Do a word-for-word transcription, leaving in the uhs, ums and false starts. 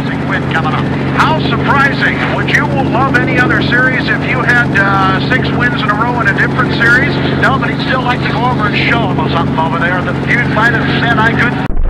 surprising win coming up. How surprising. Would you love any other series if you had uh, six wins in a row in a different series? No, but he'd still like to go over and show him something over there that you might have said I couldn't.